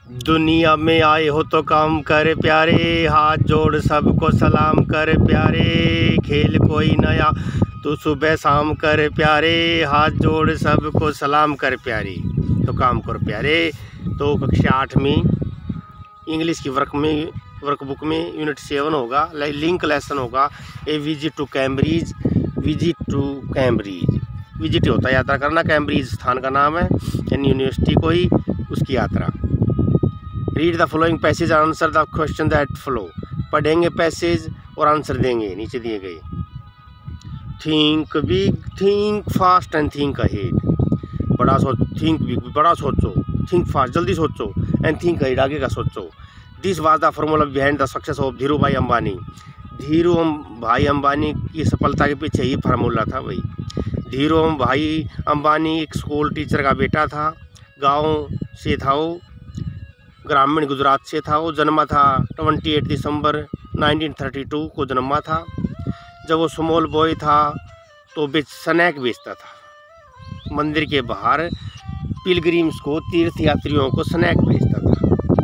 दुनिया में आए हो तो काम कर प्यारे, हाथ जोड़ सबको सलाम कर प्यारे। खेल कोई नया तो सुबह शाम कर प्यारे, हाथ जोड़ सबको सलाम कर प्यारे। तो काम कर प्यारे। तो कक्षा 8 में इंग्लिश की वर्कबुक में यूनिट 7 होगा, लिंक लेसन होगा a visit to Cambridge. Visit to Cambridge, visit होता है यात्रा करना, कैम्ब्रिज स्थान का नाम है यानी यूनिवर्सिटी को ही उसकी यात्रा। रीड द फॉलोइंग पैसेज और answer the question that follow. पढ़ेंगे पैसेज और आंसर देंगे नीचे दिए गए। Think big, think fast and think ahead. बड़ा सोच, थिंक बिग, बड़ा सोचो, थिंक फास्ट, जल्दी सोचो, एंड थिंक अहेड, आगे का सोचो। This was the formula behind the success of Dhiru Bhai Ambani. Dhiru Bhai Ambani की सफलता के पीछे ही फार्मूला था भाई। धीरू भाई अंबानी एक स्कूल टीचर का बेटा था, गाँव से था वो, ग्रामीण गुजरात से था वो। जन्मा था 28 दिसंबर 1932 को जन्मा था। जब वो स्मॉल बॉय था तो स्नैक बेचता था मंदिर के बाहर, पिलग्रिम्स को, तीर्थ यात्रियों को स्नैक बेचता था।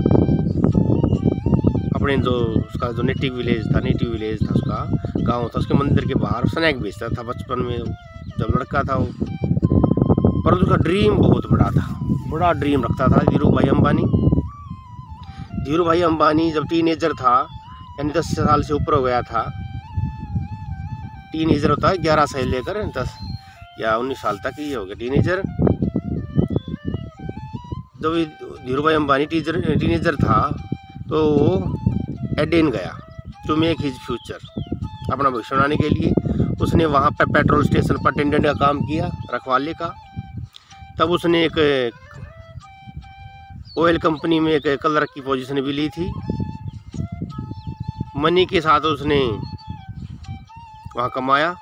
अपने जो उसका जो नेटिव विलेज था उसका गांव था, उसके मंदिर के बाहर स्नैक बेचता था बचपन में जब लड़का था वो। पर उसका ड्रीम बहुत बड़ा था, बड़ा ड्रीम रखता था धीरू भाई अंबानी। धीरू भाई अंबानी जब टीनेजर था यानी 10 साल से ऊपर हो गया था, टीनेजर होता है 11 से लेकर 10 या 19 साल तक ही हो गया टीनेजर। जब धीरू भाई अंबानी टीनेजर था तो वो एडेन गया टू मेक हिज फ्यूचर, अपना भविष्य बनाने के लिए। उसने वहाँ पर पेट्रोल स्टेशन पर अटेंडेंट का काम किया, रखवाले का। तब उसने एक ऑयल कंपनी में एक क्लर्क की पोजीशन भी ली थी। मनी के साथ उसने वहाँ कमाया।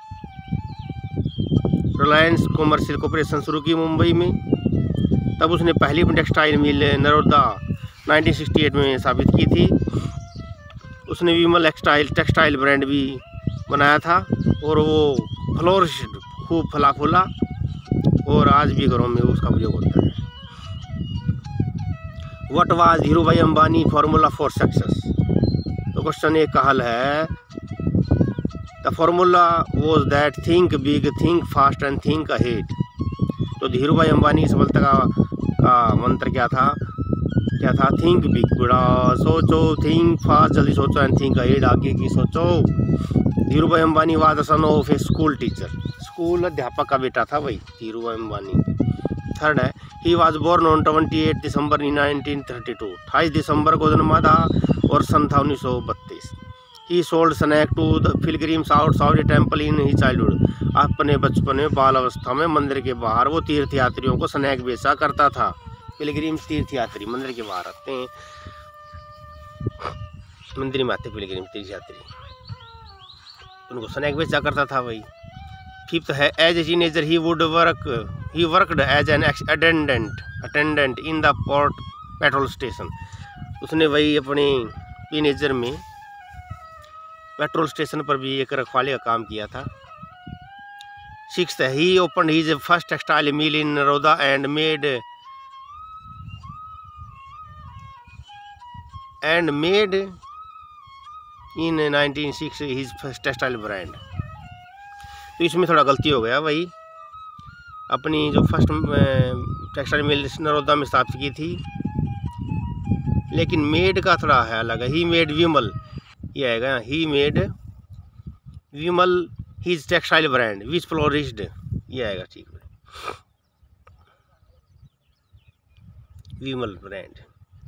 रिलायंस कॉमर्शियल कॉर्पोरेशन शुरू की मुंबई में। तब उसने पहली टेक्सटाइल मिल नरोदा 1968 में स्थापित की थी। उसने विमल टेक्सटाइल ब्रांड भी बनाया था और वो फ्लोरिश्ड, खूब फला फूला, और आज भी घरों में उसका प्रयोग होता है। What was Dhiru Bhai Ambani formula for success? तो क्वेश्चन एक का हल है, the formula was that think big, think fast and think ahead. तो धीरू भाई अंबानी की सफलता का मंत्र क्या था? थिंक बिग, बड़ा सोचो, थिंक फास्ट, जल्दी सोचो, एंड थिंक अहेड, आगे की सोचो। Dhiru Bhai Ambani was the son of a school teacher. School अध्यापक का बेटा था भाई धीरू भाई अंबानी। थर्ड है, he was born on 28 December 1932। 28 दिसंबर को जन्मा था और सन था 1932। He sold snack to the pilgrims outside temple in he childhood. अपने बचपन में, बाल अवस्था में मंदिर के बाहर वो तीर्थ यात्रियों को स्नैक बेचा करता था। पिलग्रिम्स तीर्थ यात्री मंदिर के बाहर आते हैं, मंदिर में आते पिलग्रिम तीर्थ यात्री, उनको स्नैक बेचा करता था भाई। फिफ्थ है, as a teenager he worked as an attendant in the petrol station. उसने वही अपने टीनेजर में पेट्रोल स्टेशन पर भी एक रखवाले का काम किया था। सिक्स्थ है, he opened his first textile mill in Naroda and made in 1906 his first textile brand. तो इसमें थोड़ा गलती हो गया भाई। अपनी जो फर्स्ट टेक्सटाइल मिल नरोदा में स्थापित की थी, लेकिन मेड का थोड़ा है अलग है। ही मेड विमल, ये आएगा, he made Vimal his textile brand which flourished, ये आएगा ठीक है, विमल ब्रांड।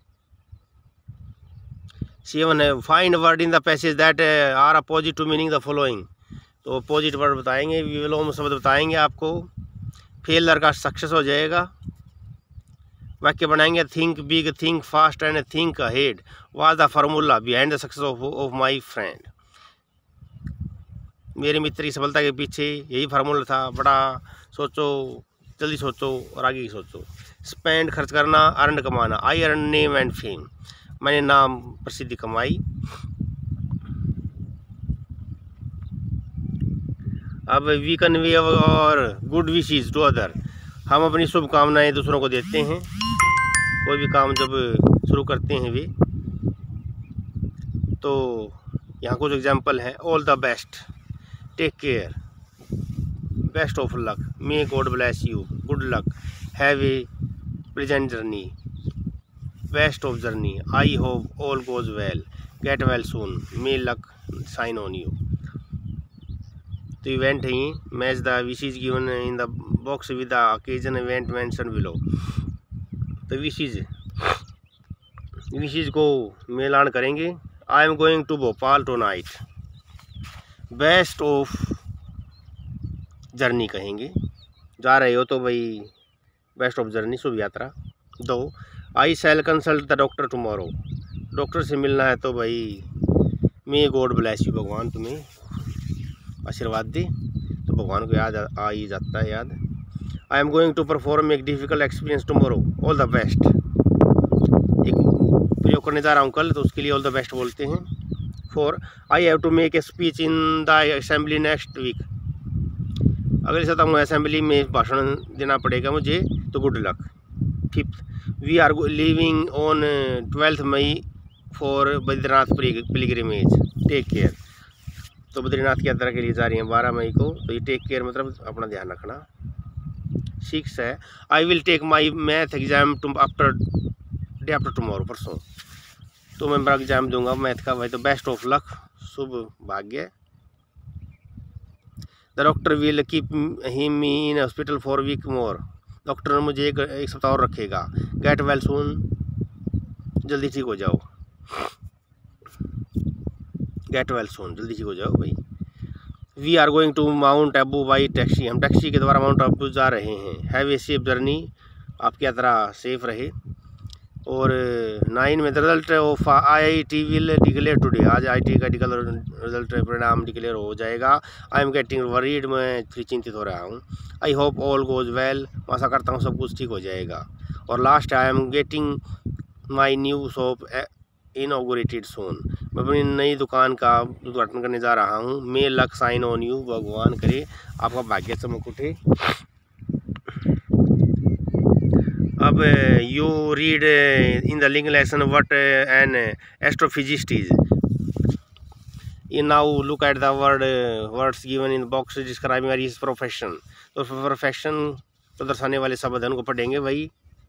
7 है, find word in the passage that are opposite to meaning the following. तो अपोजिट वर्ड बताएंगे, विलोम शब्द बताएंगे आपको। फेलर का सक्सेस हो जाएगा। वाक्य बनाएंगे, think big, think fast and think ahead was the formula behind the success of my friend. मेरे मित्र की सफलता के पीछे यही फार्मूला था, बड़ा सोचो, जल्दी सोचो और आगे की सोचो। स्पेंड, खर्च करना, अर्न, कमाना। I earn name and fame, मैंने नाम प्रसिद्धि कमाई। अब we convey our good wishes to other, हम अपनी शुभकामनाएं दूसरों को देते हैं। कोई भी काम जब शुरू करते हैं वे, तो यहाँ कुछ एग्जाम्पल हैं। All the best, take care, best of luck, may God bless you, good luck, have a pleasant journey, best of journey, I hope all goes well, get well soon, may luck shine on you. तो event he match the wishes given in the box with the occasion event mention below. तो wishes को मेल ऑन करेंगे। I am going to Bhopal tonight, best of journey कहेंगे, जा रहे हो तो भाई बेस्ट ऑफ जर्नी, शुभ यात्रा। 2, I shall consult the doctor tomorrow, doctor से मिलना है तो भाई मे गॉड ब्लेस यू, भगवान तुम्हें आशीर्वाद दे, तो भगवान को याद आ ही जाता है याद। I am going to perform एक difficult experience tomorrow, all the best, एक प्रयोग करने जा रहा हूँ कल, तो उसके लिए ऑल द बेस्ट बोलते हैं। 4, I have to make a speech in the assembly next week, अगले सप्ताह असेंबली में भाषण देना पड़ेगा मुझे, तो good luck. 5, we are living on 12 May for Badrinath pilgrimage, take care, तो बद्रीनाथ की यात्रा के लिए जा रही हैं 12 मई को, तो ये टेक केयर मतलब अपना ध्यान रखना। 6 है, I will take my math exam after day after tomorrow, परसों तो मैं मेरा एग्जाम दूंगा मैथ का भाई, तो बेस्ट ऑफ लक, शुभ भाग्य। The doctor will keep him in hospital for week more, doctor मुझे एक सप्ताह और रखेगा। गेट वेल सून, जल्दी ठीक हो जाओ, गेट वेल सून, जल्दी ठीक हो जाओ भाई। We are going to Mount Abu by taxi, हम टैक्सी के द्वारा माउंट आबू जा रहे हैं। हैव ए सेफ जर्नी, आपकी यात्रा सेफ रहे। और 9 में result of IIT will declare today, आज IIT का रिजल्ट परिणाम डिक्लेयर हो जाएगा। आई एम गेटिंग वरीड, मैं थोड़ी चिंतित हो रहा हूँ। I hope all goes well, आशा करता हूँ सब कुछ ठीक हो जाएगा। और last, I am getting my new shop inaugurated soon, मैं अपनी नई दुकान का उद्घाटन करने जा रहा हूँ। May luck shine on you, भगवान करे आपका भाग्य चमक उठे। अब you read in the link lesson what an astrophysicist is. ये now look at the words given in box describing his profession, तो प्रोफेशन को दर्शाने वाले शब्द हैं उनको पढ़ेंगे भाई,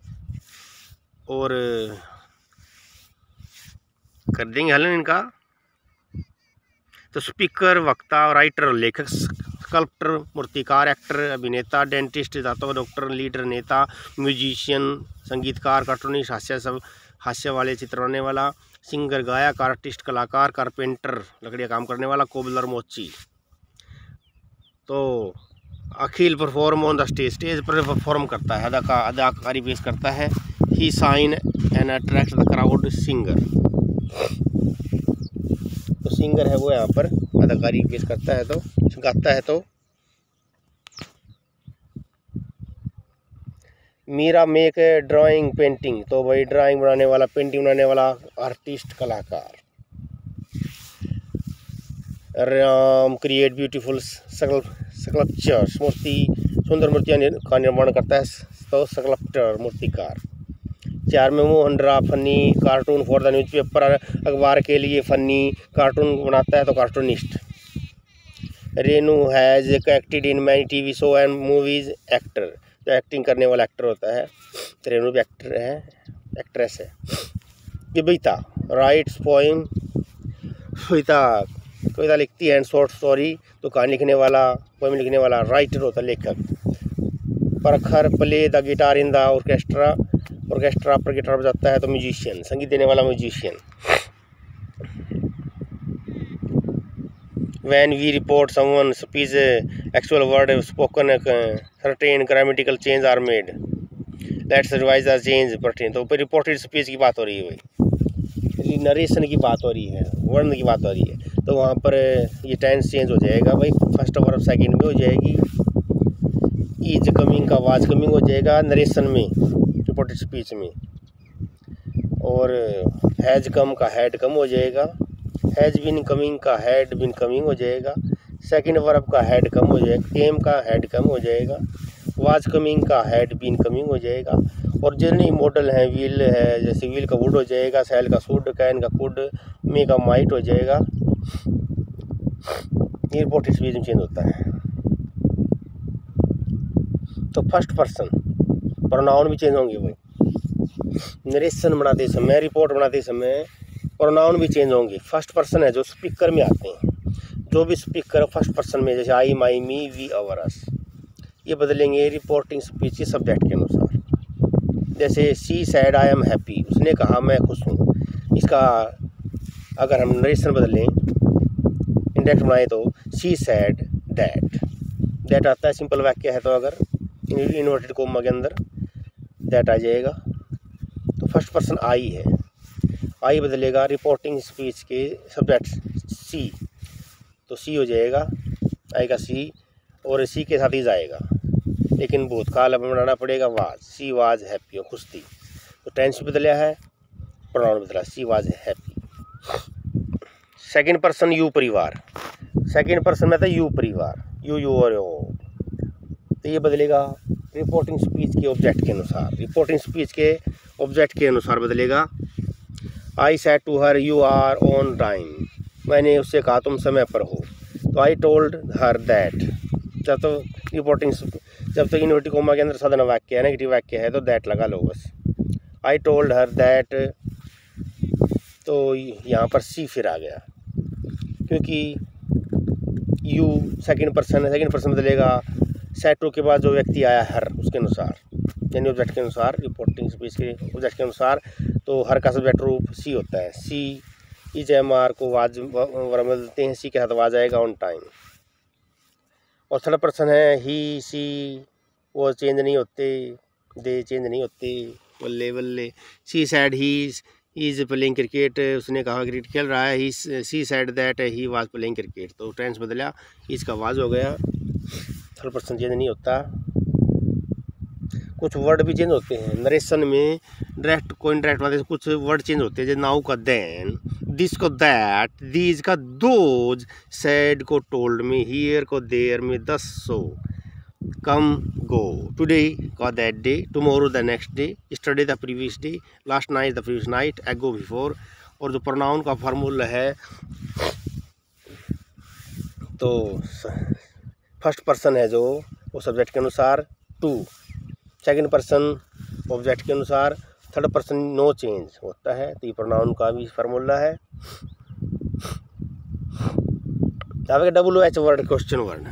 और कर देंगे हल इनका। तो स्पीकर, वक्ता, राइटर, लेखक, स्कल्प्टर, मूर्तिकार, एक्टर, अभिनेता, डेंटिस्ट, दाता, डॉक्टर, लीडर, नेता, म्यूजिशियन, संगीतकार, कार्टूनिस्ट, हास्य वाले चित्र बनाने वाला, सिंगर, गायक, आर्टिस्ट, कलाकार, कारपेंटर, लकड़ियाँ काम करने वाला, कोबलर, मोची। तो Akhil perform on the stage, stage पर परफॉर्म करता है, अदाकारी पेश करता है। He sing and attract the crowd, singer, तो सिंगर है वो यहाँ पर अदाकारी पेश करता है, तो गाता है। तो मीरा मेक ड्राइंग पेंटिंग, तो भाई ड्राइंग बनाने वाला, पेंटिंग बनाने वाला, आर्टिस्ट, कलाकार। राम क्रिएट ब्यूटीफुल स्कल्पचर्स, मूर्ति, सुंदर मूर्तियाँ का निर्माण करता है, तो स्कल्प्टर, मूर्तिकार। 4 में Mohan draw funny cartoon for the newspaper, अखबार के लिए फनी कार्टून बनाता है, तो cartoonist. Renu has acted in many TV show and movies, actor, जो एक्टिंग करने वाला एक्टर होता है, तो रेनू भी एक्टर है, एक्ट्रेस है। कविता, राइट्स पोइम, कविता लिखती है, एंड शॉर्ट स्टोरी, तो कहानी लिखने वाला, पोइम लिखने वाला राइटर होता है, लेखक। Prakhar, play the guitar in the orchestra, orchestra पर गिटार बजाता है, तो म्यूजिशियन, संगीत देने वाला musician. When we report someone speech, actual word spoken, certain grammatical change are made. Let's revise the change pertain, तो रिपोर्टेड स्पीच की बात हो रही है भाई, नरेशन की बात हो रही है, वर्ण की बात हो रही है, तो वहाँ पर ये टेंस चेंज हो जाएगा भाई, फर्स्ट वर्ब सेकंड में हो जाएगी। इज कमिंग का वाज कमिंग हो जाएगा नरेशन में, रिपोर्टेड स्पीच में। और हैज कम का हैड कम हो जाएगा, हैज बिन कमिंग का हैड बिन कमिंग हो जाएगा, सेकंड वर्ब का हैड कम हो जाएगा, केम का हैड कम हो जाएगा, वाज कमिंग का हैड बिन कमिंग हो जाएगा, और जितने मॉडल हैं, व्हील है, जैसे व्हील का वुड हो जाएगा, सेल का सुड, कैन का कुड, मी का माइट हो जाएगा। ये रिपोर्टिंग स्पीच में चेंज होता है। तो फर्स्ट पर्सन प्रोनाउन भी चेंज होंगे भाई, नरेशन बनाते समय, रिपोर्ट बनाते समय प्रोनाउन भी चेंज होंगे। फर्स्ट पर्सन है जो स्पीकर में आते हैं, जो भी स्पीकर फर्स्ट पर्सन में, जैसे आई, माई, मी, वी, अवर, अस, ये बदलेंगे रिपोर्टिंग स्पीच के सब्जेक्ट के अनुसार। जैसे she said I am happy, उसने कहा मैं खुश हूँ। इसका अगर हम नरेशन बदलें, इंडेक्स बनाए तो सी सैड दैट, दैट आता है, सिंपल वाक्य है तो अगर इन्वर्टेड कोमा के अंदर दैट आ जाएगा। तो फर्स्ट पर्सन आई है, आई बदलेगा रिपोर्टिंग स्पीच के सब्जेक्ट सी, तो सी हो जाएगा, आएगा सी, और सी के साथ ही जाएगा, लेकिन भूतकाल अब बनाना पड़ेगा वाज, सी वाज हैप्पी, और खुश थी। तो टेंस बदला है, प्रोनाउन बदला, she was happy. Second person you परिवार, सेकंड पर्सन में था यू परिवार, यू और यो, तो ये बदलेगा रिपोर्टिंग स्पीच के ऑब्जेक्ट के अनुसार, रिपोर्टिंग स्पीच के ऑब्जेक्ट के अनुसार बदलेगा। I said to her you are on time, मैंने उससे कहा तुम समय पर हो। तो आई टोल्ड हर दैट, जब तो रिपोर्टिंग, जब तक इन्वर्टेड कोमा के अंदर साधारण वाक्य है, नेगेटिव वाक्य है, तो दैट लगा लो बस। आई टोल्ड हर दैट, तो यहाँ पर सी फिर आ गया, क्योंकि यू सेकंड पर्सन है, सेकंड पर्सन बदलेगा सेड टू के बाद जो व्यक्ति आया हर, उसके अनुसार, यानी ऑब्जेक्ट के अनुसार, रिपोर्टिंग स्पीच के ऑब्जेक्ट के अनुसार। तो हर का सब्जेक्ट रूप सी होता है, सी इज एम आर को वाज वर्ब बदलते हैं, सी के साथ वाज आएगा ऑन टाइम। और थर्ड पर्सन है ही, सी, वो चेंज नहीं होते, दे चेंज नहीं होते, बल्ले बल्ले। She said he is playing cricket, उसने कहा क्रिकेट खेल रहा है। He she said that he was playing cricket, तो टेंस बदला, इसका वाज हो गया, थर्ड पर्सन चेंज नहीं होता। कुछ वर्ड भी चेंज होते हैं नरेशन में, डायरेक्ट को इनडायरेक्ट वाले कुछ वर्ड चेंज होते हैं, जैसे नाउ का देन, दिस को दैट, दीज का दोज, सैड को टोल्ड में, हियर को देयर में, thus so, come go, today का that day, tomorrow the next day, yesterday the previous day, last night the previous night, ago before. और जो pronoun का फार्मूला है, तो फर्स्ट पर्सन है जो वो सब्जेक्ट के अनुसार टू, सेकंड पर्सन ऑब्जेक्ट के अनुसार, थर्ड पर्सन नो चेंज होता है। तो ये प्रोनाउन का भी फार्मूला है। WH वर्ड, क्वेश्चन वर्ड,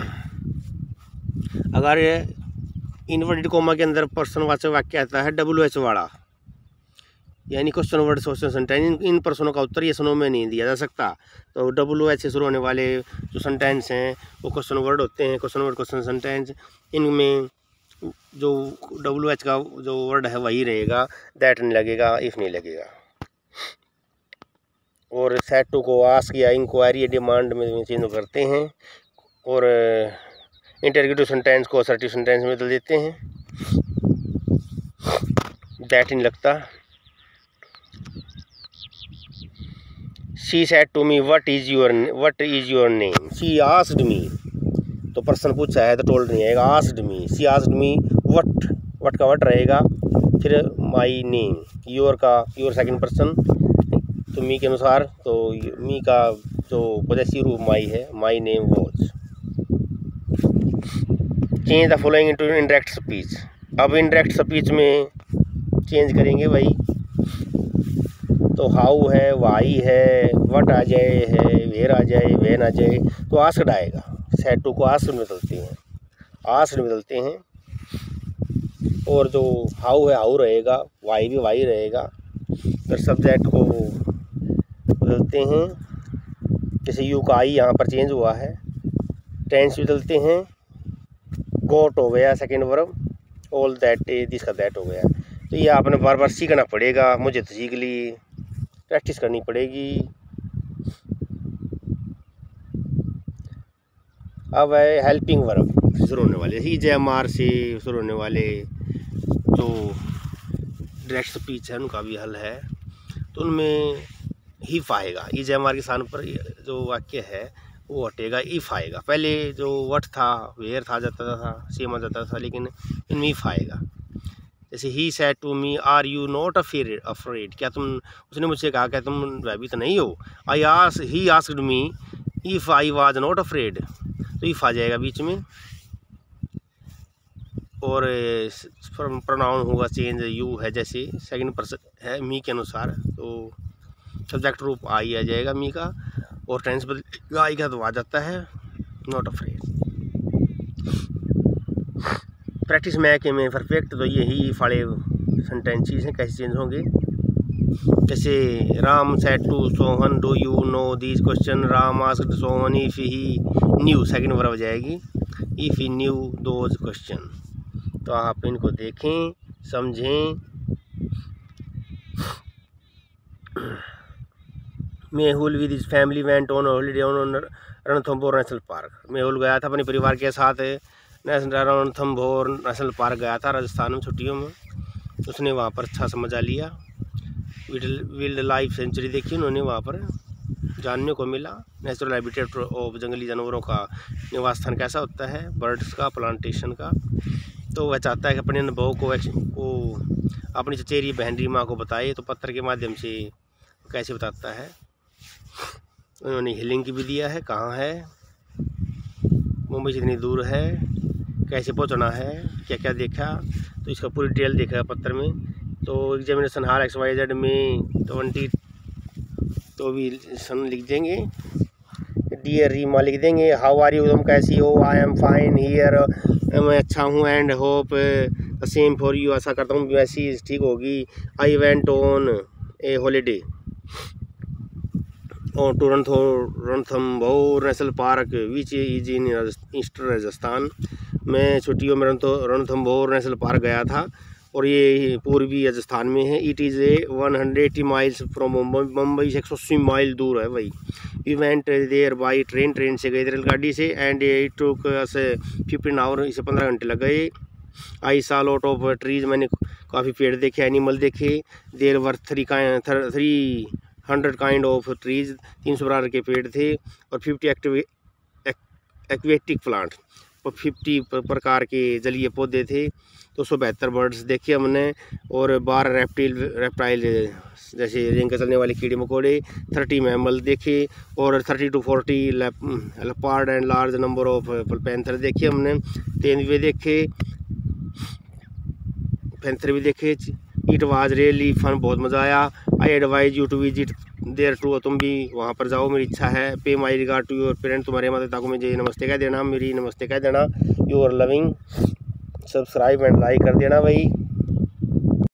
अगर इन्वर्टेड कोमा के अंदर पर्सनवाचक वाक्य आता है WH वाला, यानी क्वेश्चन वर्ड क्वेश्चन सेंटेंस, इन प्रश्नों का उत्तर ये सुनो में नहीं दिया जा सकता। तो WH से शुरू होने वाले जो सेंटेंस हैं वो क्वेश्चन वर्ड होते हैं, क्वेश्चन वर्ड क्वेश्चन सेंटेंस। इनमें जो WH का जो वर्ड है वही रहेगा, दैट नहीं लगेगा, इफ नहीं लगेगा। और सेड टू को आस्क या इंक्वायरी या डिमांड में चेंज करते हैं, और इंटरगेटिव सेंटेंस को असर्टिव सेंटेंस में बदल देते हैं, दैट नहीं लगता। She said to me what is your name, she asked me, तो पर्सन पूछा है तो टोल्ड नहीं आएगा, asked me, she asked me what का व्हाट रहेगा, फिर my name, your second person, तो मी के अनुसार, तो मी का जो पॉजेसिव रूप माई है, my name was. Change the following into indirect speech, अब इनडायरेक्ट स्पीच में चेंज करेंगे भाई। तो हाउ है, वाई है, व्हाट आ जाए है, वेयर आ जाए, व्हेन आ जाए, तो आस्क्ड आएगा। सेड टू को आस्क्ड में बदलते हैं, और जो हाउ है हाउ रहेगा, वाई भी वाई रहेगा। फिर सब्जेक्ट को बदलते हैं, जैसे यू का आई यहाँ पर चेंज हुआ है। टेंस बदलते हैं, गोट हो गया second verb, all that day, this का दैट हो गया। तो ये आपने बार बार सीखना पड़ेगा, मुझे तो सीख ली, प्रैक्टिस करनी पड़ेगी। अब है हेल्पिंग वर्ब शुरू होने वाले, EJMR से शुरू होने वाले जो डायरेक्ट स्पीच है उनका भी हल है। तो उनमें हिफ आएगा, EJMR के स्थान पर जो वाक्य है वो हटेगा, इफ आएगा। पहले जो व्हाट था, वेयर था जाता था, सेम आ जाता था, लेकिन इनमें इफ आएगा। जैसे ही said to me are you not afraid, क्या तुम, उसने मुझसे कहा क्या तुम भयभीत नहीं हो। He asked me if I was not afraid, तो इफ़ आ जाएगा बीच में। और प्रोनाउन होगा चेंज, यू है जैसे सेकंड पर्सन है मी के अनुसार, तो सब्जेक्ट रूप आई आ जाएगा मी का, और टेंस बदल आई का तो आ जाता है नॉट अफ्रेड। प्रैक्टिस में के में परफेक्ट, तो यही फाड़े सेंटेंसेस हैं, कैसे चेंज होंगे। जैसे Ram said to Sohan do you know this question, Ram asked Sohan if he knew, second verb जाएगी if he knew those question. तो आप इनको देखें, समझें। Mehul with his family went on holiday on Ranthambore national park. Mehul गया था अपने परिवार के साथ रणथंभौर नेशनल पार्क गया था राजस्थान में छुट्टियों में। उसने वहाँ पर अच्छा मजा लिया। वाइल्ड लाइफ सेंचुरी देखी उन्होंने, वहाँ पर जानने को मिला नेचुरल हैबिटेट ऑफ, जंगली जानवरों का निवास स्थान कैसा होता है, बर्ड्स का, प्लांटेशन का। तो वह चाहता है कि अपने अनुभव को अपनी चचेरी बहन रीमा को बताए, तो पत्र के माध्यम से कैसे बताता है। उन्होंने हिलिंग की भी दिया है, कहाँ है, मुंबई से इतनी दूर है, कैसे पहुंचना है, क्या क्या देखा, तो इसका पूरी डिटेल देखा पत्र में। तो एग्जामिनेशन हाल XYZ में 20 तो भी सन लिख देंगे, डियर रीमा लिख देंगे, हाउ आर यू, तुम कैसी हो, आई एम फाइन हियर, मैं अच्छा हूँ, and hope the same for you, आशा करता हूँ वैसी ठीक होगी। I went on a holiday और to Ranthambore national park which is in eastern Rajasthan. मैं छुट्टियों में रणथंभौर नेशनल पार्क गया था, और ये पूर्वी राजस्थान में है। It is a 180 miles from Mumbai से 180 माइल दूर है भाई। We went there by train से गए थे, रेलगाड़ी से, and it took us 15 hour, इसे 15 घंटे लग गए। I saw lot of trees, मैंने काफ़ी पेड़ देखे, एनिमल देखे। There were 300 kind of trees, 300 प्रकार के पेड़ थे, और 50 एक्वेटिक प्लांट, और 50 प्रकार के जलीय पौधे थे। 272 बर्ड्स देखे हमने, और 12 रेप्टाइल जैसे रेंग के चलने वाले कीड़े मकोड़े, 30 मैमल देखे, और 30 to 40 leopard and large number of panther देखे हमने। तेंदुए देखे, पैंथर भी देखे। इट वाज रियली फन, बहुत मज़ा आया। I advise you to visit there too, तुम भी वहाँ पर जाओ, मेरी इच्छा है। Pay my regard to your parent, तुम्हारे माता पिता को मुझे नमस्ते कह देना, मेरी नमस्ते कह देना। You are loving, subscribe and like कर देना भाई।